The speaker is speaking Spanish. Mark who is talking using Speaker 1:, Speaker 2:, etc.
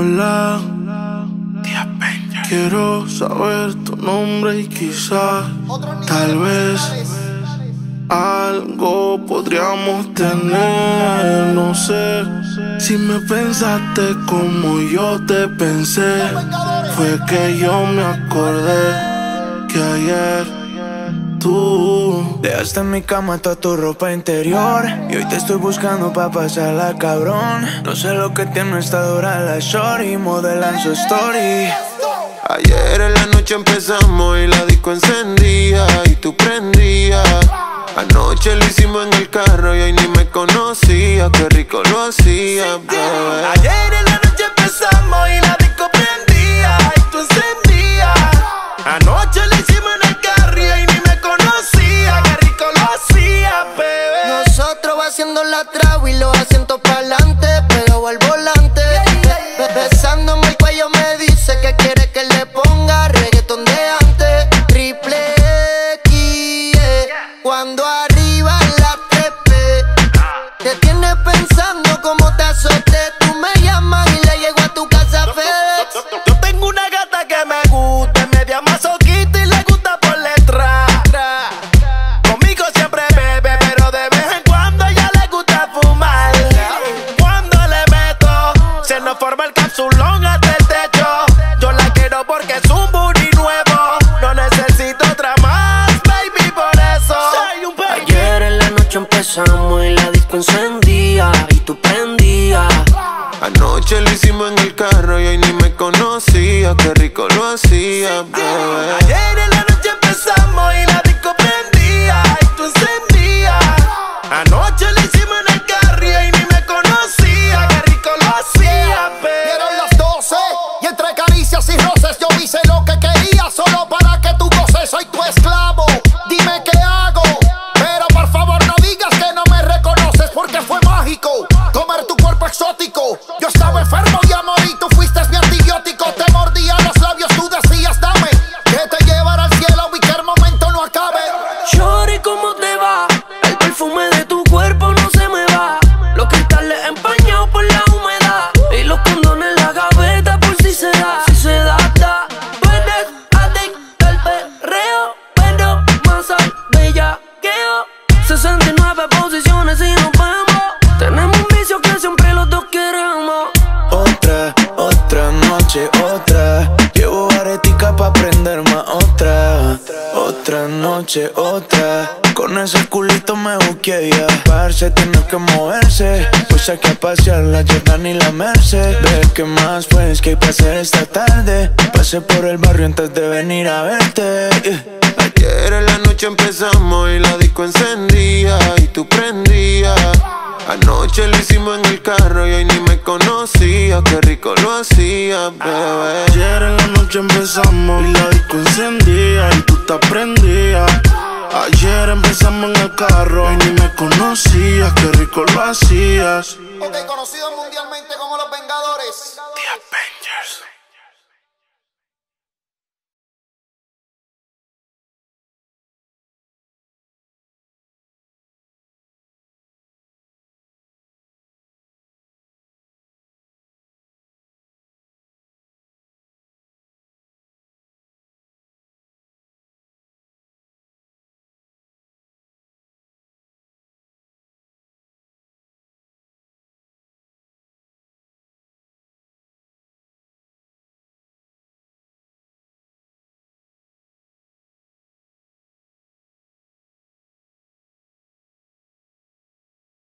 Speaker 1: Hola, quiero saber tu nombre y quizás, tal vez, algo podríamos tener. No sé si me pensaste como yo te pensé. Fue que yo me acordé que ayer tú
Speaker 2: dejaste en mi cama toda tu ropa interior y hoy te estoy buscando pa' pasarla, cabrón. No sé lo que tiene esta dura la shorty, modelan su story.
Speaker 3: Ayer en la noche empezamos y la disco encendía y tú prendías. Anoche lo hicimos en el carro y hoy ni me conocía. Qué rico lo hacía, bebé.
Speaker 2: Ayer en la noche empezamos y la disco prendía y tú encendías. Anoche lo hicimos en el carro y hoy ni me conocía. Qué rico lo hacía, bebé.
Speaker 4: Nosotros haciendo la traba y los asientos pa'lante, pegado al volante. Besándome el cuello me dice que quiere que le ponga reggaetón de antes. Triple X, cuando arriba la trepe. Te tienes pensando cómo te azoté. Tú me llamas y le llego a tu casa FedEx.
Speaker 2: Yo tengo una gata que me gusta, media masoquista y le gusta por letra. Conmigo siempre bebe, pero de vez en cuando a ella le gusta fumar. Cuando le meto, se nos forma el capsulón hasta el techo. Yo la quiero porque es un booty nuevo. No necesito otra más, baby, por eso soy un baby.
Speaker 4: Ayer en la noche empezamos y la disco encendía y tú prendías.
Speaker 3: Anoche lo hicimos en el carro y hoy ni me conocía. Qué rico lo hacía, bebé.
Speaker 2: Ayer en la noche empezamos y la disco prendía y tú encendías. Anoche lo hicimos en el carro y hoy ni me conocía. Qué rico lo hacía, bebé.
Speaker 5: Dieron las 12 y entre caricias y roces yo hice lo que quería solo para que tú goces. Soy tu esclavo, dime qué hago. Pero por favor no digas que no me reconoces porque fue mágico comer tu cuerpo exótico. Yo estaba enfermo y a morir, tú fuiste mi antibiótico. Te mordía los labios, tú decías dame que te llevará al cielo y que el momento no acabe.
Speaker 4: Shorty, ¿cómo te va? El perfume de tu cuerpo no se me va. Los cristales empañados por la humedad y los condones en la gaveta por si se da. Si se da, da. Tú eres adicta al perreo, pero más al bellaqueo. 69 posiciones y nos vemos. Tenemos un vicio que siempre los dos queremos.
Speaker 2: Otra noche, otra. Llevo aretica pa' prender más. Otra noche, otra. Con ese culito me buqueé ya. Parce, tienes que moverse. Pues hay que pasear la Jordan y la Merced. Ve que más pues que hay que hacer esta tarde. Pasé por el barrio antes de venir a verte.
Speaker 3: Ayer en la noche empezamos y la disco encendía y tú prendías. Anoche lo hicimos en el carro y hoy ni me conocía. Qué rico lo hacía, bebé.
Speaker 1: ayer en la noche empezamos y la disco encendía y tú te prendías. Ayer empezamos en el carro y ni me conocías. Qué rico lo hacías.
Speaker 5: Ok, conocidos mundialmente como los Vengadores.
Speaker 1: The Avengers.